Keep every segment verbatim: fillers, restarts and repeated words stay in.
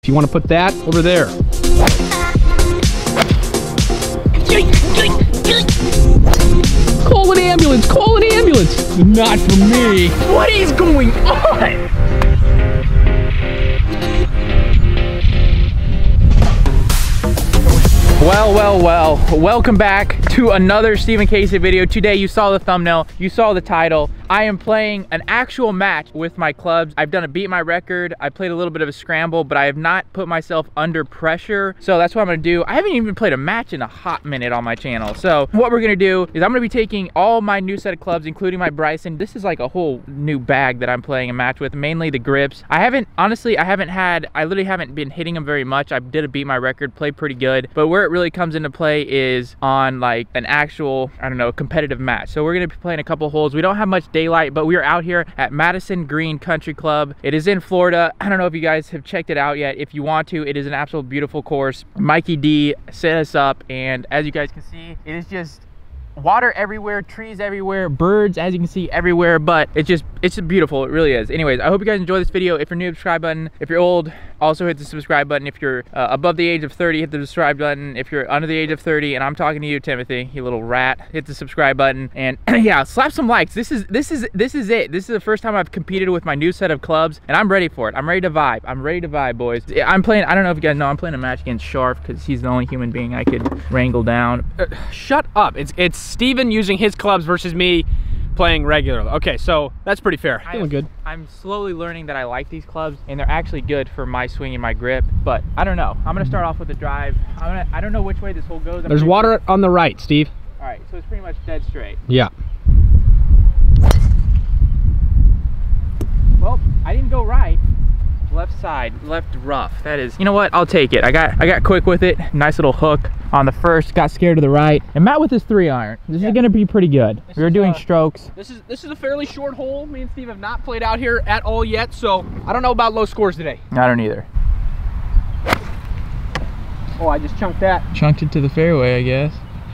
You want to put that over there. Call an ambulance, call an ambulance. Not for me. What is going on? Well, well, well, welcome back to another Stephen Casey video. Today, you saw the thumbnail, you saw the title. I am playing an actual match with my clubs. I've done a beat my record. I played a little bit of a scramble, but I have not put myself under pressure. So that's what I'm gonna do. I haven't even played a match in a hot minute on my channel. So what we're gonna do is I'm gonna be taking all my new set of clubs, including my Bryson. This is like a whole new bag that I'm playing a match with, mainly the grips. I haven't, honestly, I haven't had, I literally haven't been hitting them very much. I did a beat my record, played pretty good, but where it really comes into play is on like an actual, I don't know, competitive match. So we're gonna be playing a couple holes. We don't have much daylight, but we are out here at Madison Green Country Club. It is in Florida. I don't know if you guys have checked it out yet. If you want to, it is an absolute beautiful course. Mikey D set us up, and as you guys can see, it is just water everywhere, trees everywhere, birds, as you can see, everywhere, but it's just, it's just beautiful. It really is. Anyways, I hope you guys enjoy this video. If you're new, subscribe button. If you're old, also hit the subscribe button. If you're uh, above the age of thirty, hit the subscribe button. If you're under the age of thirty, and I'm talking to you, Timothy, you little rat, hit the subscribe button. And yeah, slap some likes. This is, this is, this is it. This is the first time I've competed with my new set of clubs, and I'm ready for it. I'm ready to vibe. I'm ready to vibe, boys. I'm playing, I don't know if you guys know, I'm playing a match against Sharf, because he's the only human being I could wrangle down. Uh, shut up. It's, it's Steven using his clubs versus me playing regularly. Okay, so that's pretty fair. I Feeling am, good. I'm slowly learning that I like these clubs, and they're actually good for my swing and my grip, but I don't know. I'm gonna start off with a drive. I'm gonna, I don't know which way this hole goes. I'm There's water on the right, Steve. All right, so it's pretty much dead straight. Yeah. Well, I didn't go right. Left side, left rough. That is, you know what? I'll take it. I got, I got quick with it. Nice little hook on the first. Got scared to the right. And Matt with his three iron. This yeah. is gonna be pretty good. This we were doing uh, strokes. This is this is a fairly short hole. Me and Steve have not played out here at all yet, so I don't know about low scores today. I don't either. Oh, I just chunked that. Chunked it to the fairway, I guess.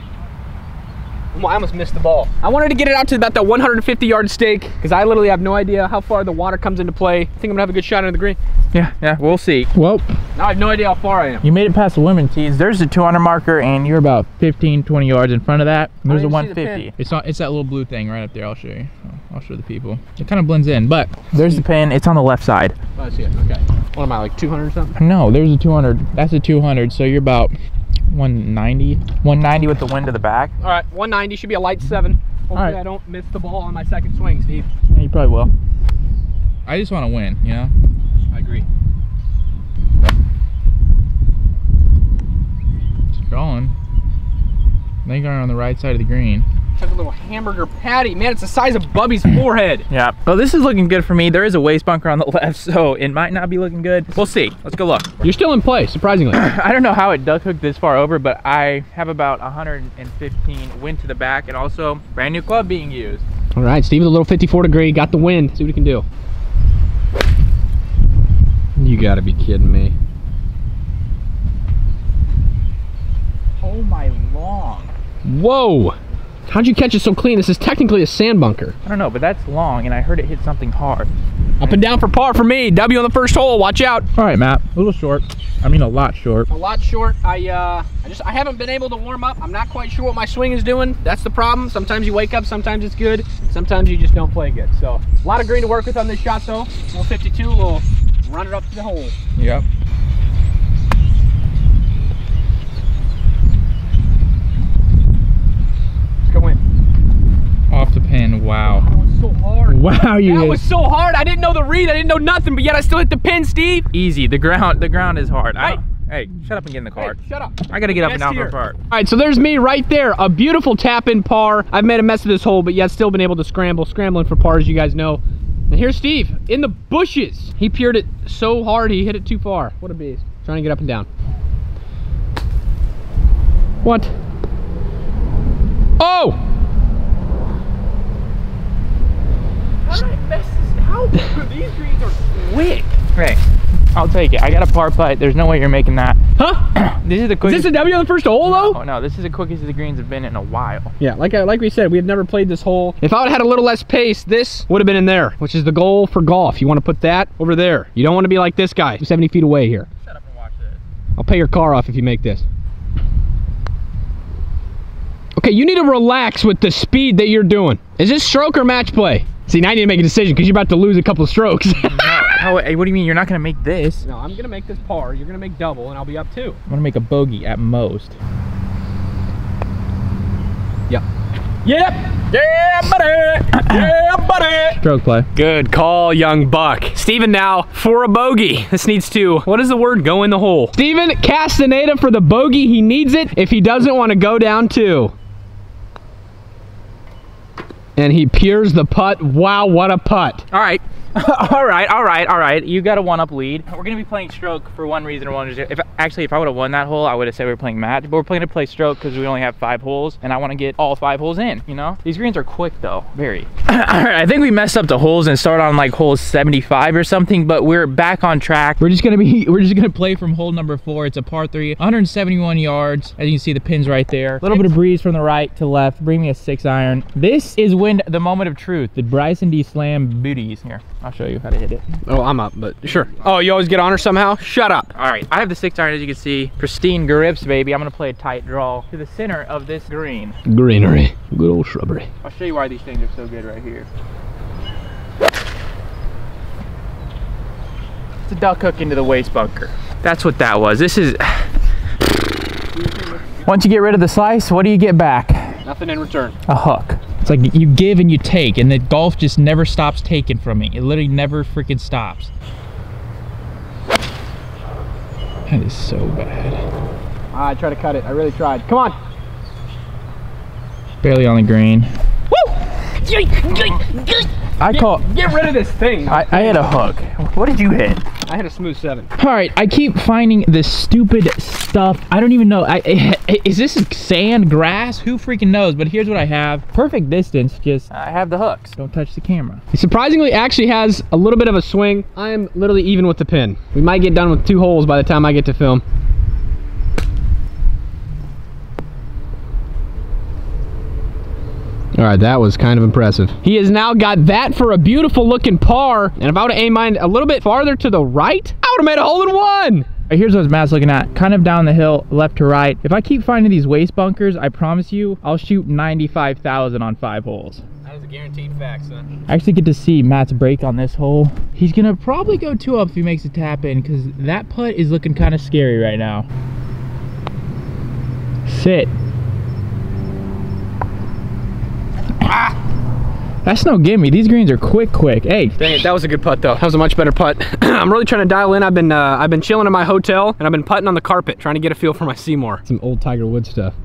I almost missed the ball. I wanted to get it out to about that one hundred fifty yard stake, because I literally have no idea how far the water comes into play. I think I'm gonna have a good shot into the green. Yeah, yeah, we'll see. Well, now I have no idea how far I am. You made it past the women's tees. There's the two hundred marker, and you're about fifteen, twenty yards in front of that. There's a one fifty. It's not, it's that little blue thing right up there. I'll show you. I'll show the people. It kind of blends in, but there's the pin. It's on the left side. Oh, I see it. Okay. What am I, like two hundred or something? No, there's a two hundred. That's a two hundred, so you're about one ninety. one ninety with the wind to the back. All right, one ninety should be a light seven. Hopefully right. I don't miss the ball on my second swing, Steve. Yeah, you probably will. I just want to win, you know? I agree. It's going. They are on the right side of the green. Took a little hamburger patty. Man, it's the size of Bubby's forehead. Yeah. Well, this is looking good for me. There is a waist bunker on the left, so it might not be looking good. We'll see. Let's go look. You're still in play, surprisingly. I don't know how it duck hooked this far over, but I have about one hundred fifteen wind to the back, and also brand new club being used. All right, Steve, a little fifty-four degree, got the wind. See what he can do. You gotta be kidding me. Oh my long. Whoa. How'd you catch it so clean? This is technically a sand bunker. I don't know, but that's long, and I heard it hit something hard. Up and down for par for me. W on the first hole. Watch out. All right, Matt. A little short. I mean, a lot short. A lot short. I uh, I just I haven't been able to warm up. I'm not quite sure what my swing is doing. That's the problem. Sometimes you wake up. Sometimes it's good. Sometimes you just don't play good. So a lot of green to work with on this shot, though. Little fifty-two. We'll run it up to the hole. Yep. Go in. Off the pin. Wow. That was so hard. Wow, you. That hit. was so hard. I didn't know the read. I didn't know nothing, but yet I still hit the pin, Steve. Easy. The ground. The ground is hard. Hey. Hey, shut up and get in the cart. Hey, shut up. I gotta get up and down for a part. All right, so there's me right there. A beautiful tap-in par. I've made a mess of this hole, but yet still been able to scramble. Scrambling for par, as you guys know. And here's Steve in the bushes. He peered it so hard, he hit it too far. What a beast. Trying to get up and down. What? Oh! How did I mess this? How? These greens are quick. Hey, I'll take it. I got a par putt. There's no way you're making that. Huh? This is the quickest. Is this a W on the first hole, though? Oh no, this is the quickest the greens have been in a while. Yeah, like I, like we said, we have never played this hole. If I would have had a little less pace, this would have been in there, which is the goal for golf. You want to put that over there. You don't want to be like this guy, seventy feet away here. Shut up, man. I'll pay your car off if you make this. Okay, you need to relax with the speed that you're doing. Is this stroke or match play? See, now I need to make a decision because you're about to lose a couple of strokes. No, how, what do you mean? You're not going to make this? No, I'm going to make this par. You're going to make double, and I'll be up two. I'm going to make a bogey at most. Yep. Yep. Yeah, buddy. Yeah, buddy. Stroke play. Good call, young buck. Steven now for a bogey. This needs to, what is the word? Go in the hole. Steven Castaneda for the bogey. He needs it if he doesn't want to go down two. And he peers the putt. Wow, what a putt. All right. all right, all right, all right. You got a one-up lead. We're gonna be playing stroke for one reason or one reason. If actually, if I would have won that hole, I would have said we were playing match. But we're playing to play stroke because we only have five holes, and I want to get all five holes in. You know, these greens are quick though, very. All right, I think we messed up the holes and started on like hole seventy-five or something, but we're back on track. We're just gonna be, we're just gonna play from hole number four. It's a par three, one hundred seventy-one yards. As you can see, the pin's right there. A little bit of breeze from the right to left. Bring me a six iron. This is when the moment of truth. The Bryson D Slam booties here. I'll show you how to hit it. Oh, I'm up, but sure. Oh, you always get honor somehow? Shut up. All right, I have the six iron, as you can see. Pristine grips, baby. I'm gonna play a tight draw to the center of this green. Greenery. Good old shrubbery. I'll show you why these things are so good right here. It's a duck hook into the waste bunker. That's what that was. This is... Once you get rid of the slice, what do you get back? Nothing in return. A hook. It's like you give and you take, and the golf just never stops taking from me. It literally never freaking stops. That is so bad. I tried to cut it. I really tried. Come on. Barely on the green. Woo! I get, call. Get rid of this thing. I, I hit a hook. What did you hit? I hit a smooth seven. All right, I keep finding this stupid stuff. I don't even know. I, I, is this sand, grass? Who freaking knows? But here's what I have. Perfect distance, just I have the hooks. Don't touch the camera. He surprisingly actually has a little bit of a swing. I am literally even with the pin. We might get done with two holes by the time I get to film. All right, that was kind of impressive. He has now got that for a beautiful looking par. And if I would have aimed mine a little bit farther to the right, I would have made a hole in one. Here's what Matt's looking at, kind of down the hill, left to right. If I keep finding these waste bunkers, I promise you, I'll shoot ninety-five thousand on five holes. That is a guaranteed fact, son. I actually get to see Matt's break on this hole. He's gonna probably go two up if he makes a tap in, because that putt is looking kind of scary right now. Sit. Ah! That's no gimme. These greens are quick, quick. Hey, dang it, that was a good putt though. That was a much better putt. I'm really trying to dial in. I've been uh, I've been chilling in my hotel and I've been putting on the carpet, trying to get a feel for my Seymour. Some old Tiger Woods stuff.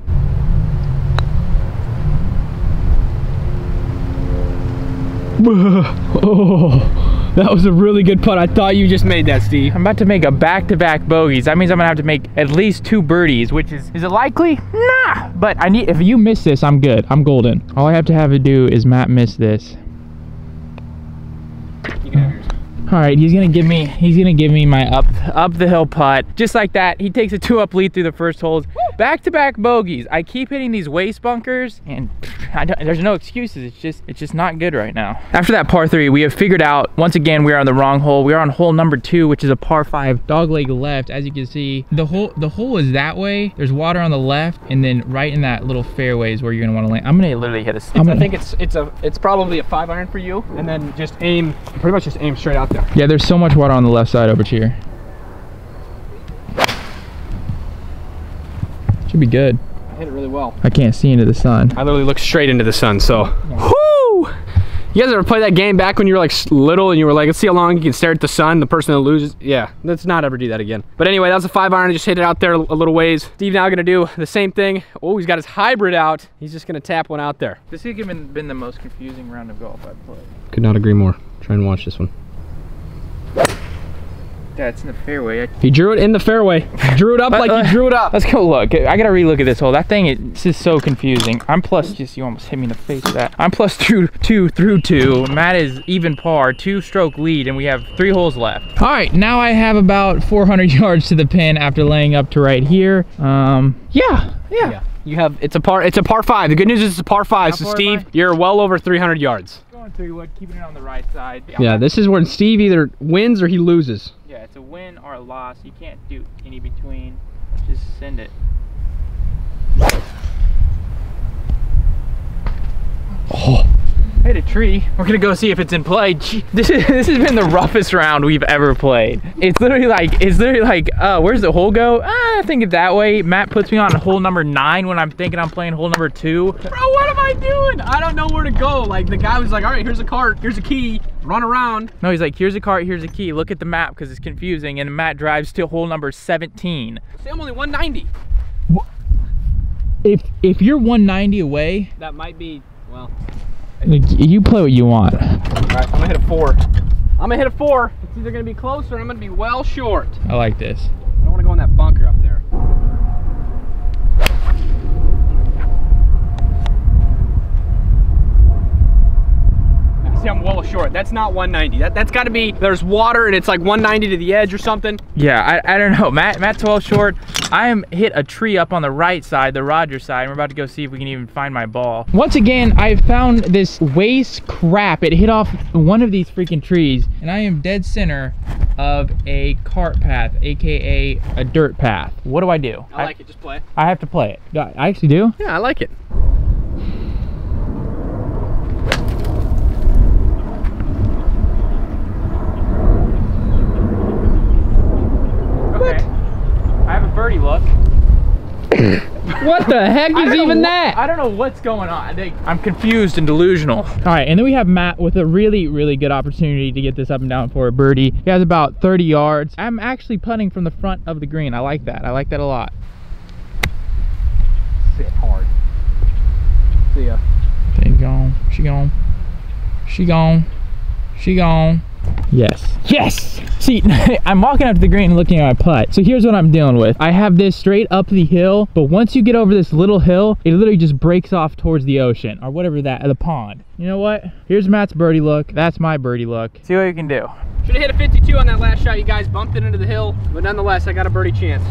Oh, that was a really good putt. I thought you just made that, Steve. I'm about to make a back-to-back bogeys. That means I'm gonna have to make at least two birdies, which is, is it likely? Nah, but I need, if you miss this, I'm good. I'm golden. All I have to have to do is Matt miss this. You can have yours. All right, he's gonna give me, he's gonna give me my up, up the hill putt. Just like that, he takes a two up lead through the first holes. Back-to-back bogeys. I keep hitting these waste bunkers and I don't, there's no excuses. It's just, it's just not good right now. After that par three, we have figured out, once again, we are on the wrong hole. We are on hole number two, which is a par five, dog leg left. As you can see, the hole, the hole is that way. There's water on the left, and then right in that little fairway is where you're gonna wanna land. I'm gonna literally hit a, it's, gonna, I think it's, it's a, it's probably a five iron for you, and then just aim, pretty much just aim straight out there. Yeah, there's so much water on the left side over here. Should be good. I hit it really well. I can't see into the sun. I literally look straight into the sun, so. Yeah. Whoo! You guys ever play that game back when you were like little and you were like, let's see how long you can stare at the sun, the person that loses? Yeah, let's not ever do that again. But anyway, that was a five iron. I just hit it out there a little ways. Steve now gonna do the same thing. Oh, he's got his hybrid out. He's just gonna tap one out there. This has been, been the most confusing round of golf I've played. Could not agree more. Try and watch this one. That's in the fairway. He drew it in the fairway. Drew it up like uh, he drew it up. Let's go look. I gotta relook at this hole. That thing is, this is so confusing. I'm plus, just you almost hit me in the face with that. I'm plus two, two through two. Matt is even par, two stroke lead, and we have three holes left. All right, now I have about four hundred yards to the pin after laying up to right here. Um, yeah, yeah. yeah. You have, it's a par, it's a par five. The good news is it's a par five. Not so Steve, five? You're well over three hundred yards. Going through wood, keeping it on the right side. Yeah, this is where Steve either wins or he loses. Yeah, it's a win or a loss. You can't do any between. Just send it. Oh, hit a tree. We're gonna go see if it's in play. Gee, this is this has been the roughest round we've ever played. It's literally like it's literally like, uh, where's the hole go? Ah, I think it that way. Matt puts me on hole number nine when I'm thinking I'm playing hole number two. Bro, what am I doing? I don't know where to go. Like the guy was like, all right, here's a cart, here's a key, run around. No, he's like, here's a cart, here's a key. Look at the map because it's confusing. And Matt drives to hole number seventeen. See, I'm only one ninety. If if you're one ninety away, that might be, well. You play what you want. All right, I'm gonna hit a four. I'm gonna hit a four. It's either gonna be close or I'm gonna be well short. I like this. I don't wanna go in that bunker up there. See, I'm well short. That's not one ninety. That, that's gotta be, there's water and it's like one ninety to the edge or something. Yeah, I, I don't know. Matt, Matt's well short. I am hit a tree up on the right side, the Rogers side. And we're about to go see if we can even find my ball. Once again, I found this waste crap. It hit off one of these freaking trees. And I am dead center of a cart path, A K A a dirt path. What do I do? I like I, it, just play it. I have to play it. I actually do? Yeah, I like it. Birdie look. What the heck is even that? I don't know what's going on. They, I'm confused and delusional. All right, and then we have Matt with a really, really good opportunity to get this up and down for a birdie. He has about thirty yards. I'm actually putting from the front of the green. I like that. I like that a lot. Sit hard. See ya. She gone. She gone. She gone. She gone. Yes. Yes! See, I'm walking up to the green and looking at my putt. So here's what I'm dealing with. I have this straight up the hill, but once you get over this little hill, it literally just breaks off towards the ocean or whatever that, the pond. You know what? Here's Matt's birdie look. That's my birdie look. See what you can do. Should have hit a fifty-two on that last shot. You guys bumped it into the hill, but nonetheless, I got a birdie chance.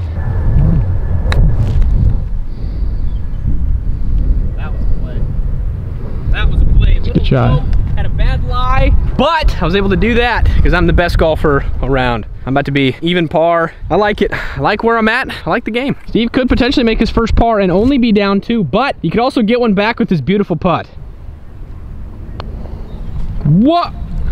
That was a play. That was a play. Good shot. Had a bad lie, but I was able to do that because I'm the best golfer around. I'm about to be even par. I like it. I like where I'm at. I like the game. Steve could potentially make his first par and only be down two, but he could also get one back with his beautiful putt. What?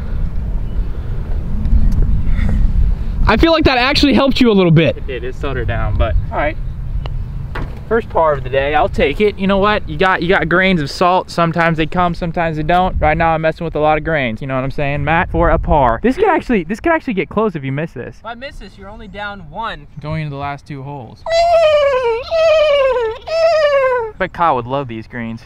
I feel like that actually helped you a little bit. It did. It slowed her down, but all right. First par of the day, I'll take it. You know what? You got you got grains of salt. Sometimes they come, sometimes they don't. Right now I'm messing with a lot of grains. You know what I'm saying, Matt? For a par. This could actually this could actually get close if you miss this. If I miss this, you're only down one. Going into the last two holes. But Kyle would love these greens.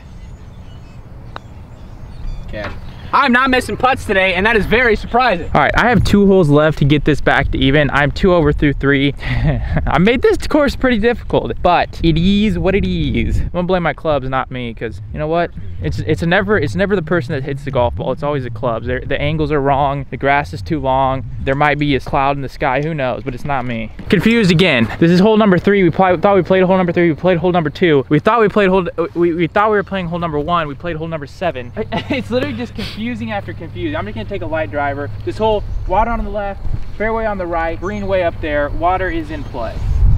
Okay. I'm not missing putts today, and that is very surprising. All right, I have two holes left to get this back to even. I'm two over through three. I made this course pretty difficult, but it is what it is. I'm gonna blame my clubs, not me, because you know what? It's it's a never it's never the person that hits the golf ball. It's always the clubs. They're, the angles are wrong. The grass is too long. There might be a cloud in the sky. Who knows? But it's not me. Confused again. This is hole number three. We play, thought we played hole number three. We played hole number two. We thought we played hole. We, we thought we were playing hole number one. We played hole number seven. It's literally just confusing after confusing. I'm just gonna take a light driver. This hole, water on the left, fairway on the right, green way up there. Water is in play.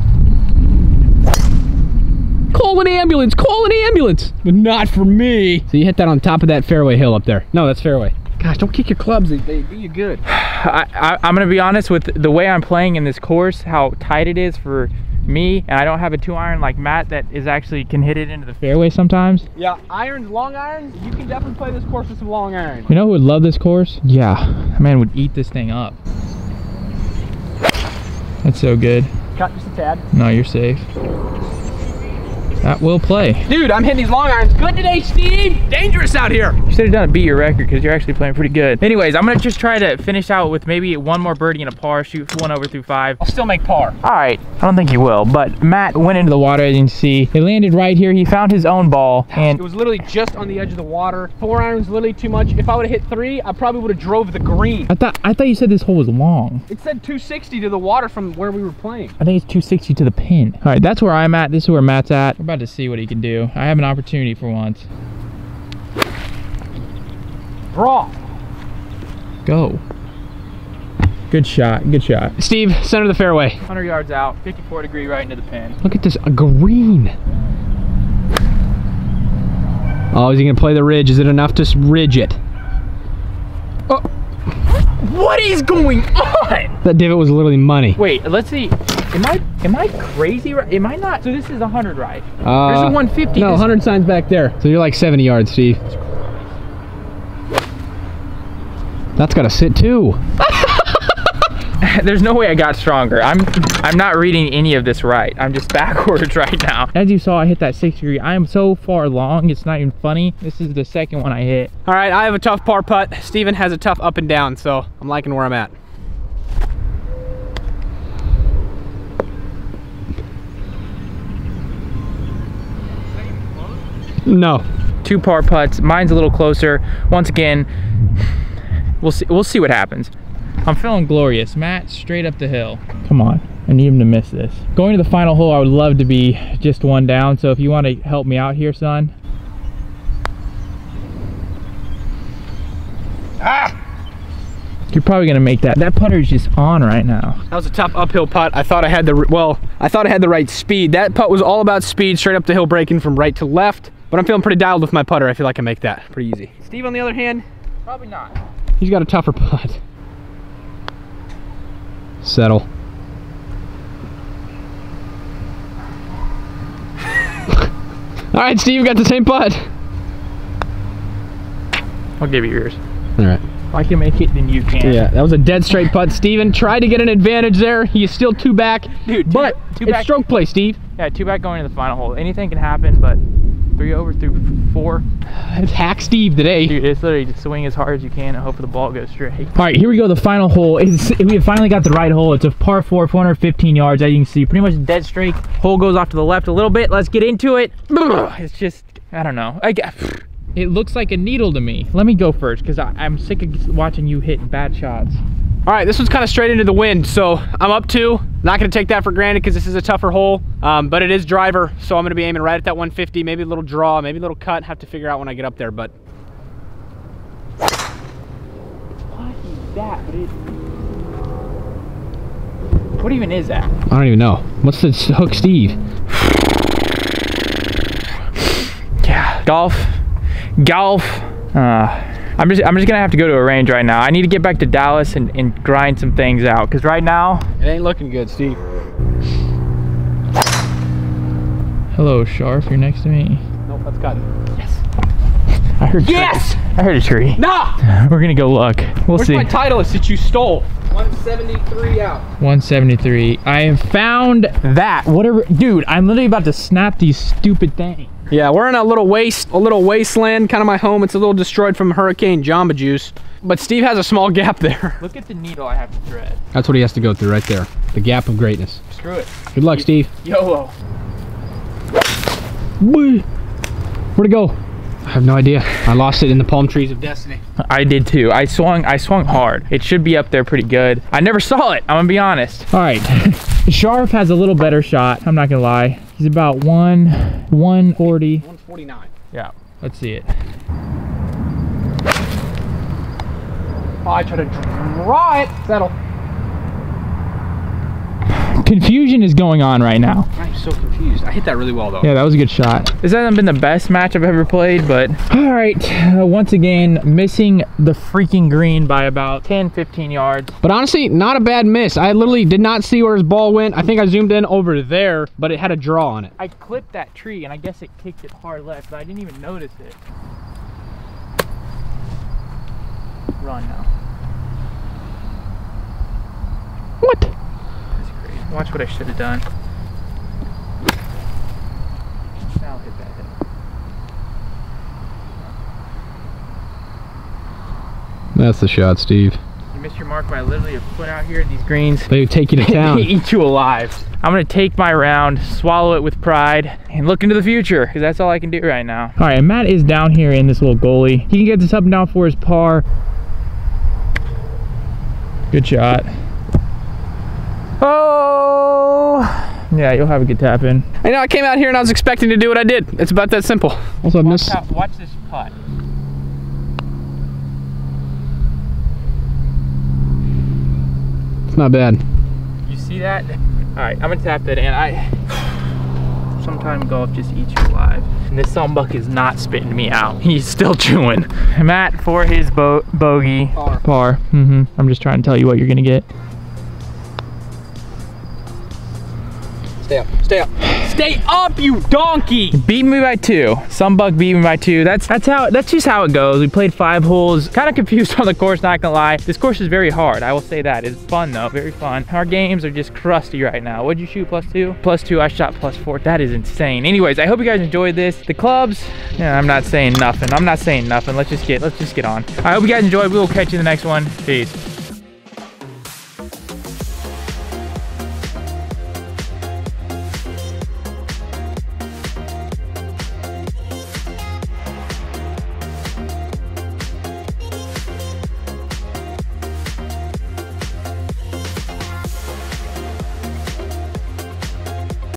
Call an ambulance, call an ambulance. But not for me. So you hit that on top of that fairway hill up there. No, that's fairway. Gosh, don't kick your clubs, they, they do you good. I, I, I'm gonna be honest with the way I'm playing in this course, how tight it is for me, and I don't have a two iron like Matt that is actually can hit it into the fairway sometimes. Yeah, irons, long irons, you can definitely play this course with some long irons. You know who would love this course? Yeah, that man would eat this thing up. That's so good. Cut just a tad. No, you're safe. That will play. Dude, I'm hitting these long irons good today, Steve. Dangerous out here. You should have done a beat your record because you're actually playing pretty good. Anyways, I'm gonna just try to finish out with maybe one more birdie and a par, shoot one over through five. I'll still make par. All right, I don't think he will, but Matt went into the water, as you can see. He landed right here. He found his own ball, and it was literally just on the edge of the water. Four irons literally too much. If I would have hit three, I probably would have drove the green. I thought I thought you said this hole was long. It said two sixty to the water from where we were playing. I think it's two sixty to the pin. All right, that's where I'm at. This is where Matt's at. We're about to see what he can do. I have an opportunity for once. Draw. Go. Good shot, good shot. Steve, center of the fairway. one hundred yards out, fifty-four degree right into the pin. Look at this, a green. Oh, is he gonna play the ridge? Is it enough to ridge it? Oh. What is going on? That divot was literally money. Wait, let's see. Am I am I crazy? Am I not? So this is one hundred, right? Uh, There's a one fifty. No, one hundred signs back there. So you're like seventy yards, Steve. That's gotta sit too. There's no way I got stronger. I'm I'm not reading any of this right. I'm just backwards right now. As you saw, I hit that six degree. I am so far long, it's not even funny. This is the second one I hit. All right, I have a tough par putt. Steven has a tough up and down, so I'm liking where I'm at. No. Two par putts. Mine's a little closer. Once again, we'll see. We'll see what happens. I'm feeling glorious. Matt, straight up the hill. Come on. I need him to miss this. Going to the final hole, I would love to be just one down. So if you want to help me out here, son. Ah! You're probably gonna make that. That putter is just on right now. That was a tough uphill putt. I thought I had the, well, I thought I had the right speed. That putt was all about speed, straight up the hill, breaking from right to left. But I'm feeling pretty dialed with my putter. I feel like I make that pretty easy. Steve, on the other hand, Probably not. He's got a tougher putt. Settle. All right, Steve, got the same putt. I'll give you yours. All right. If I can make it, then you can. Yeah, that was a dead straight putt. Steven tried to get an advantage there. He is still two back. Dude, two, but two it's back. stroke play, Steve. Yeah, two back going to the final hole. Anything can happen, but three over through four. It's hack Steve today. Dude, it's literally just swing as hard as you can and hope the ball goes straight. All right, here we go. The final hole. It's, we have finally got the right hole. It's a par four, four hundred fifteen yards. As you can see, pretty much dead straight. Hole goes off to the left a little bit. Let's get into it. It's just, I don't know. I guess. It looks like a needle to me. Let me go first because I'm sick of watching you hit bad shots. All right, this one's kind of straight into the wind, so I'm up two. Not gonna take that for granted because this is a tougher hole, um, but it is driver, so I'm gonna be aiming right at that one fifty, maybe a little draw, maybe a little cut. Have to figure out when I get up there, but. What is that? What, is... what even is that? I don't even know. What's the hook, Steve? Yeah, golf, golf. Uh, I'm just, I'm just gonna have to go to a range right now. I need to get back to Dallas and, and grind some things out because right now it ain't looking good, Steve. Hello, Sharp. You're next to me. Nope, that's cut. Yes. I heard. Yes. Tree. I heard a tree. Nah. We're gonna go look. We'll Where's see. my Titleist that you stole? one seventy-three out. one seventy-three. I have found that. Whatever, dude. I'm literally about to snap these stupid things. Yeah, we're in a little waste, a little wasteland, kind of my home. It's a little destroyed from Hurricane Jamba Juice, but Steve has a small gap there. Look at the needle I have to thread. That's what he has to go through right there. The gap of greatness. Screw it. Good luck, Steve. YOLO. Where'd it go? I have no idea. I lost it in the palm trees of destiny. I did too. I swung, I swung hard. It should be up there pretty good. I never saw it. I'm gonna be honest. All right, Sharp has a little better shot. I'm not gonna lie. He's about one, one forty. one forty-nine. Yeah. Let's see it. Oh, I tried to draw it. Settle. Confusion is going on right now. I'm so confused. I hit that really well though. Yeah, that was a good shot. This hasn't been the best match I've ever played, but All right, uh, once again, missing the freaking green by about ten, fifteen yards. But honestly, not a bad miss. I literally did not see where his ball went. I think I zoomed in over there, but it had a draw on it. I clipped that tree and I guess it kicked it hard left, but I didn't even notice it. Run now. What? That's crazy. Watch what I should have done. Now hit that hit. That's the shot, Steve. You missed your mark by literally a foot out here in these greens. They take you to They town. eat you alive. I'm gonna take my round, swallow it with pride, and look into the future, because that's all I can do right now. all right, and Matt is down here in this little gully. He can get this up and down for his par. Good shot. Oh! Yeah, you'll have a good tap in. I know I came out here and I was expecting to do what I did. It's about that simple. Also, I Watch, missed. how, watch this putt. It's not bad. You see that? All right, I'm gonna tap that in. I sometime golf just eats you alive. And this sunbuck is not spitting me out. He's still chewing. Matt for his bo bogey. Par. Par. Mm-hmm. I'm just trying to tell you what you're gonna get. Stay up, stay up. Stay up, you donkey! Beat me by two. Sunbuck beat me by two. That's that's how that's just how it goes. We played five holes. Kind of confused on the course, not gonna lie. This course is very hard. I will say that. It's fun though, very fun. Our games are just crusty right now. What'd you shoot? Plus two? Plus two. I shot plus four. That is insane. Anyways, I hope you guys enjoyed this. The clubs. Yeah, I'm not saying nothing. I'm not saying nothing. Let's just get let's just get on. I hope you guys enjoyed. We will catch you in the next one. Peace.